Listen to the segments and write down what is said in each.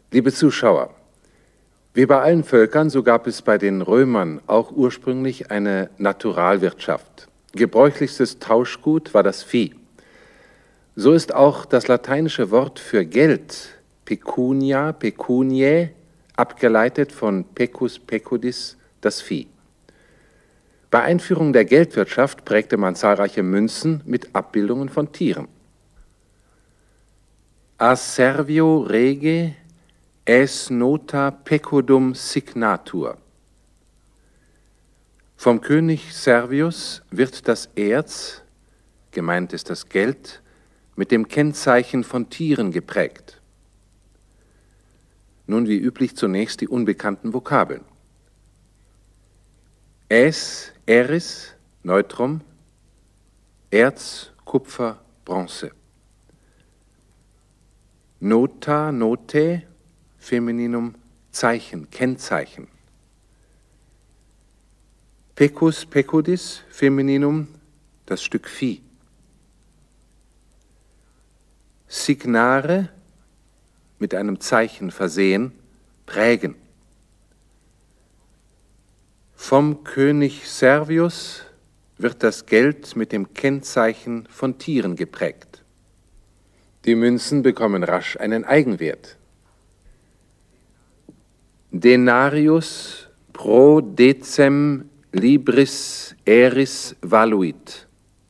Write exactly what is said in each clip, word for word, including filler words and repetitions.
Liebe Zuschauer, wie bei allen Völkern, so gab es bei den Römern auch ursprünglich eine Naturalwirtschaft. Gebräuchlichstes Tauschgut war das Vieh. So ist auch das lateinische Wort für Geld, pecunia, pecuniae, abgeleitet von pecus, pecudis, das Vieh. Bei Einführung der Geldwirtschaft prägte man zahlreiche Münzen mit Abbildungen von Tieren. A servio rege es nota pecudum signatur. Vom König Servius wird das Erz, gemeint ist das Geld, mit dem Kennzeichen von Tieren geprägt. Nun wie üblich zunächst die unbekannten Vokabeln. Es, Eris, Neutrum, Erz, Kupfer, Bronze. Nota, Note, Femininum, Zeichen, Kennzeichen. Pecus, pecudis, Femininum, das Stück Vieh. Signare, mit einem Zeichen versehen, prägen. Vom König Servius wird das Geld mit dem Kennzeichen von Tieren geprägt. Die Münzen bekommen rasch einen Eigenwert. Denarius pro decem libris eris valuit.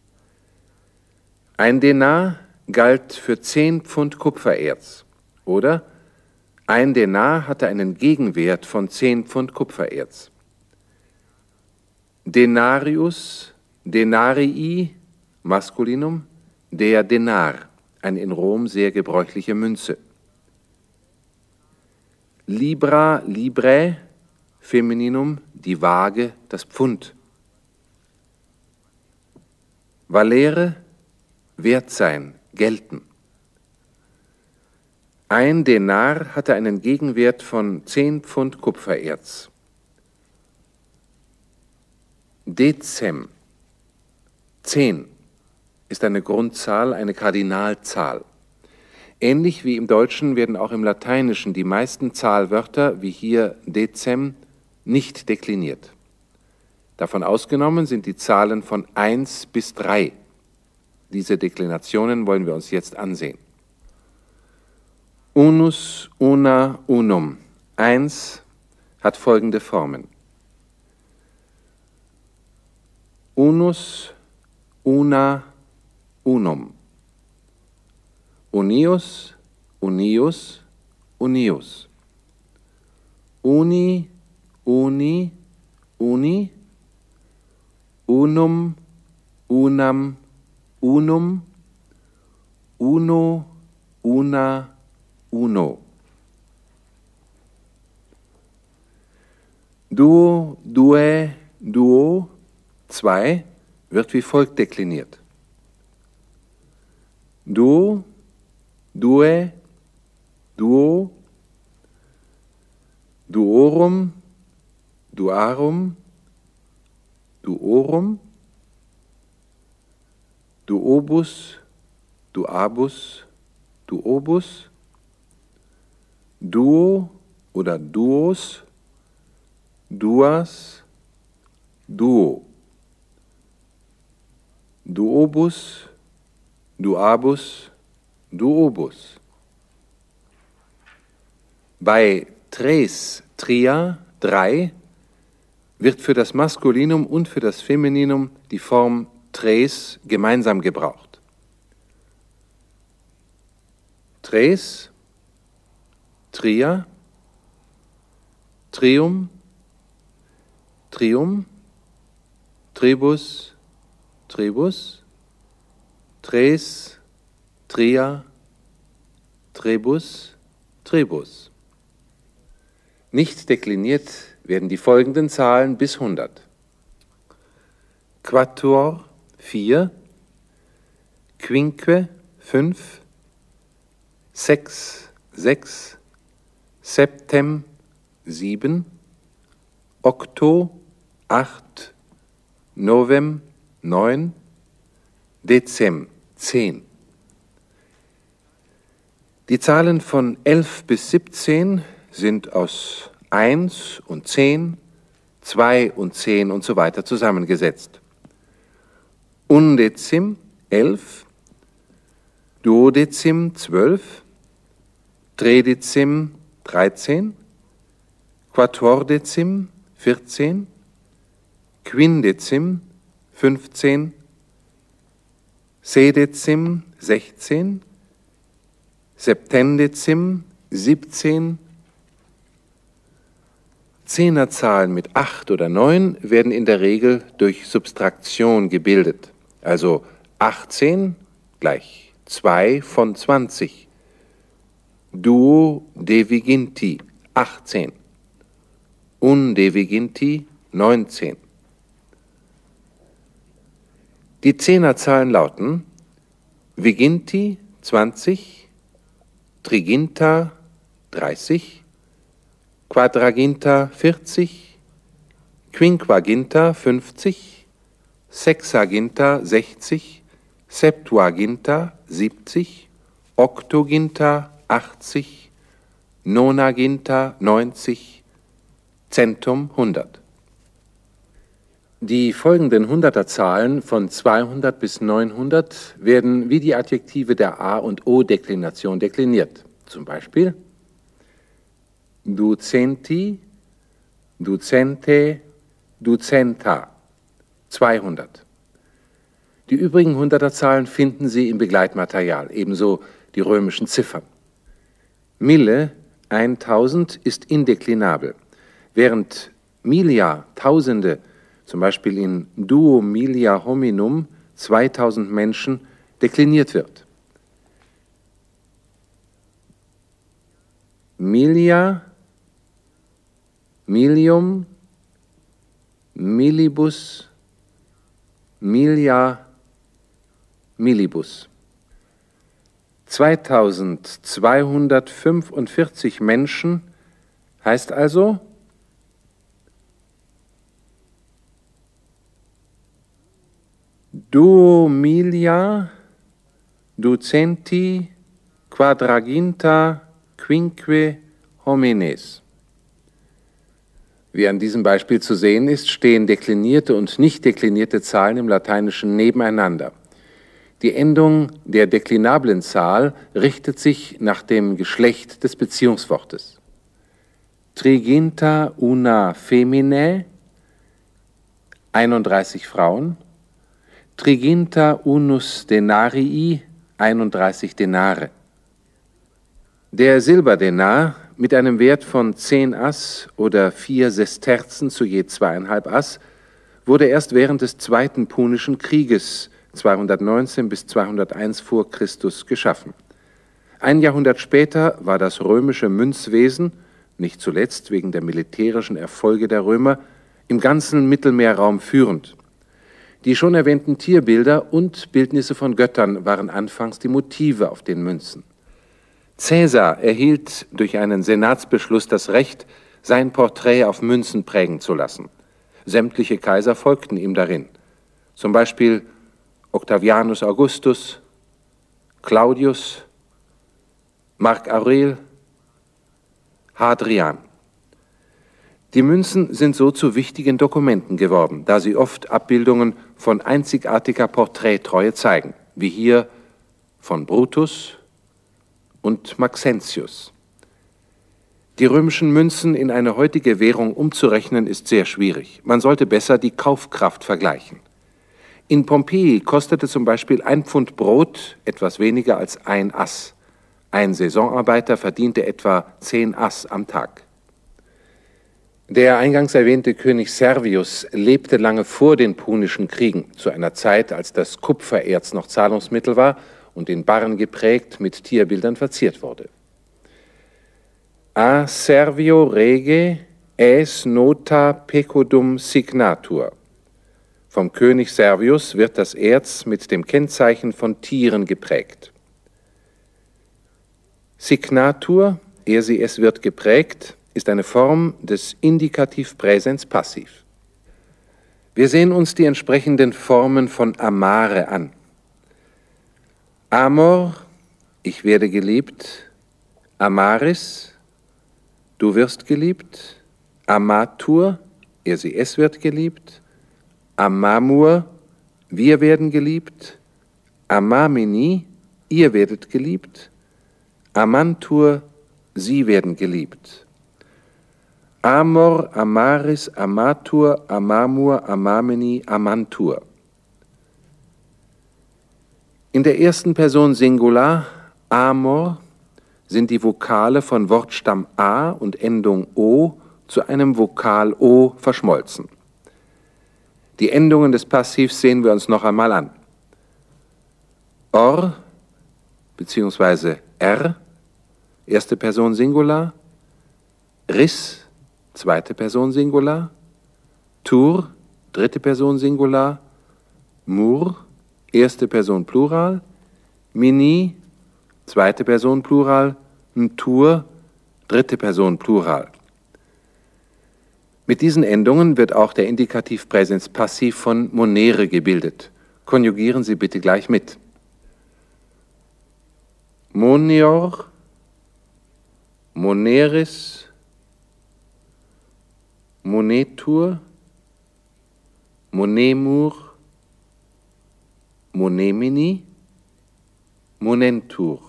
Ein Denar galt für zehn Pfund Kupfererz, oder ein Denar hatte einen Gegenwert von zehn Pfund Kupfererz. Denarius, denarii, Maskulinum, der Denar, eine in Rom sehr gebräuchliche Münze. Libra, librae, Femininum, die Waage, das Pfund. Valere, wert sein, gelten. Ein Denar hatte einen Gegenwert von zehn Pfund Kupfererz. Decem, zehn, ist eine Grundzahl, eine Kardinalzahl. Ähnlich wie im Deutschen werden auch im Lateinischen die meisten Zahlwörter, wie hier decem, nicht dekliniert. Davon ausgenommen sind die Zahlen von eins bis drei. Diese Deklinationen wollen wir uns jetzt ansehen. Unus, una, unum. Eins hat folgende Formen. Unus, una, unum. Unius, unius, unius. Uni, uni, uni. Unum, unam, unum. Uno, una, uno. Duo, due, duo, zwei, wird wie folgt dekliniert. Duo, due, duo, duorum, duarum, duorum, duobus, duabus, duobus, duo oder duos, duas, duo, duobus, duabus, duobus. Bei tres, tria, drei, wird für das Maskulinum und für das Femininum die Form tres gemeinsam gebraucht. Tres, tria, trium, trium, tribus, tribus, tres, tria, trebus, trebus. Nicht dekliniert werden die folgenden Zahlen bis hundert. Quattuor, vier, quinque, fünf, sex, sechs, septem, sieben, octo, acht, novem, neun, decem, zehn. Die Zahlen von elf bis siebzehn sind aus eins und zehn, zwei und zehn und so weiter zusammengesetzt. Undezim, elf, duodezim, zwölf, tredezim, dreizehn, quattordezim, vierzehn, quindezim, fünfzehn, sedezim, sechzehn, septendezim, siebzehn. Zehnerzahlen mit acht oder neun werden in der Regel durch Subtraktion gebildet. Also achtzehn gleich zwei von zwanzig. Duodeviginti, achtzehn. Undeviginti, neunzehn. Die Zehnerzahlen lauten Viginti, zwanzig, Triginta, dreißig, Quadraginta, vierzig, Quinquaginta, fünfzig, Sexaginta, sechzig, Septuaginta, siebzig, Octoginta, achtzig, Nonaginta, neunzig, Centum, hundert. Die folgenden Hunderterzahlen von zweihundert bis neunhundert werden wie die Adjektive der A- und O-Deklination dekliniert. Zum Beispiel ducenti, ducente, ducenta, zweihundert. Die übrigen Hunderterzahlen finden Sie im Begleitmaterial, ebenso die römischen Ziffern. Mille, tausend, ist indeklinabel, während milia, Tausende, zum Beispiel in duo milia hominum, zweitausend Menschen, dekliniert wird. Milia, milium, millibus, milia, millibus. zweitausendzweihundertfünfundvierzig Menschen heißt also duomilia, ducenti, quadraginta, quinque homines. Wie an diesem Beispiel zu sehen ist, stehen deklinierte und nicht deklinierte Zahlen im Lateinischen nebeneinander. Die Endung der deklinablen Zahl richtet sich nach dem Geschlecht des Beziehungswortes. Triginta una feminae, einunddreißig Frauen, Triginta unus denarii, einunddreißig Denare. Der Silberdenar mit einem Wert von zehn Ass oder vier Sesterzen zu je zweieinhalb Ass wurde erst während des Zweiten Punischen Krieges zweihundertneunzehn bis zweihunderteins vor Christus geschaffen. Ein Jahrhundert später war das römische Münzwesen, nicht zuletzt wegen der militärischen Erfolge der Römer, im ganzen Mittelmeerraum führend. Die schon erwähnten Tierbilder und Bildnisse von Göttern waren anfangs die Motive auf den Münzen. Caesar erhielt durch einen Senatsbeschluss das Recht, sein Porträt auf Münzen prägen zu lassen. Sämtliche Kaiser folgten ihm darin, zum Beispiel Octavianus Augustus, Claudius, Marc Aurel, Hadrian. Die Münzen sind so zu wichtigen Dokumenten geworden, da sie oft Abbildungen von einzigartiger Porträttreue zeigen, wie hier von Brutus und Maxentius. Die römischen Münzen in eine heutige Währung umzurechnen ist sehr schwierig. Man sollte besser die Kaufkraft vergleichen. In Pompeji kostete zum Beispiel ein Pfund Brot etwas weniger als ein Ass. Ein Saisonarbeiter verdiente etwa zehn Ass am Tag. Der eingangs erwähnte König Servius lebte lange vor den Punischen Kriegen, zu einer Zeit, als das Kupfererz noch Zahlungsmittel war und in Barren geprägt mit Tierbildern verziert wurde. A Servio rege es nota pecudum signatur. Vom König Servius wird das Erz mit dem Kennzeichen von Tieren geprägt. Signatur, ehe sie es wird geprägt, ist eine Form des Indikativ Präsens Passiv. Wir sehen uns die entsprechenden Formen von amare an. Amor, ich werde geliebt, Amaris, du wirst geliebt. Amatur, er, sie, es wird geliebt. Amamur, wir werden geliebt. Amamini, ihr werdet geliebt. Amantur, sie werden geliebt. Amor, Amaris, Amatur, Amamur, Amamini, Amantur. In der ersten Person Singular, Amor, sind die Vokale von Wortstamm A und Endung O zu einem Vokal O verschmolzen. Die Endungen des Passivs sehen wir uns noch einmal an. Or bzw. R, erste Person Singular. Ris, zweite Person Singular. Tur, dritte Person Singular. Mur, erste Person Plural. Mini, zweite Person Plural. Ntur, dritte Person Plural. Mit diesen Endungen wird auch der Indikativ Präsens Passiv von monere gebildet. Konjugieren Sie bitte gleich mit. Monior, moneris, monetur, monemur, monemini, monentur.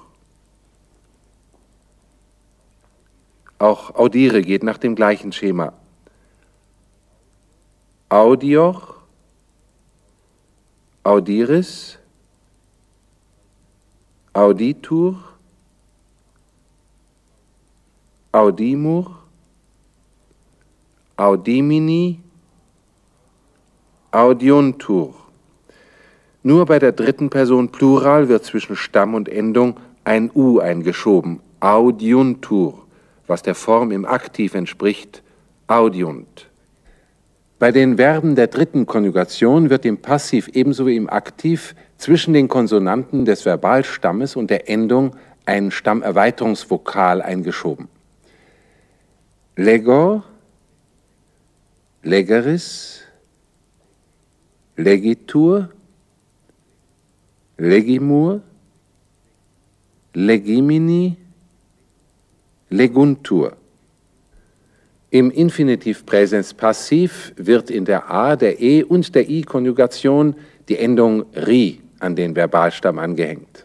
Auch audire geht nach dem gleichen Schema. Audior, audiris, auditur, audimur, audimini, audiuntur. Nur bei der dritten Person Plural wird zwischen Stamm und Endung ein U eingeschoben, audiuntur, was der Form im Aktiv entspricht, audiunt. Bei den Verben der dritten Konjugation wird im Passiv ebenso wie im Aktiv zwischen den Konsonanten des Verbalstammes und der Endung ein Stammerweiterungsvokal eingeschoben. Legor, legeris, legitur, legimur, legimini, leguntur. Im Infinitiv Präsens Passiv wird in der A, der E und der I-Konjugation die Endung ri an den Verbalstamm angehängt.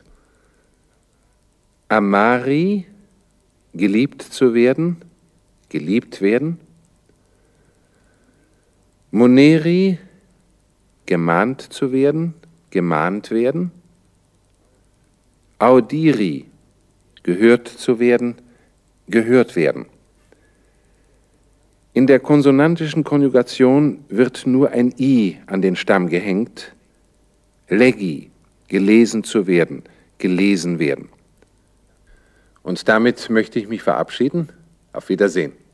Amari, geliebt zu werden, geliebt werden. Moneri, gemahnt zu werden, gemahnt werden. Audiri, gehört zu werden, gehört werden. In der konsonantischen Konjugation wird nur ein I an den Stamm gehängt. Legi, gelesen zu werden, gelesen werden. Und damit möchte ich mich verabschieden. Auf Wiedersehen.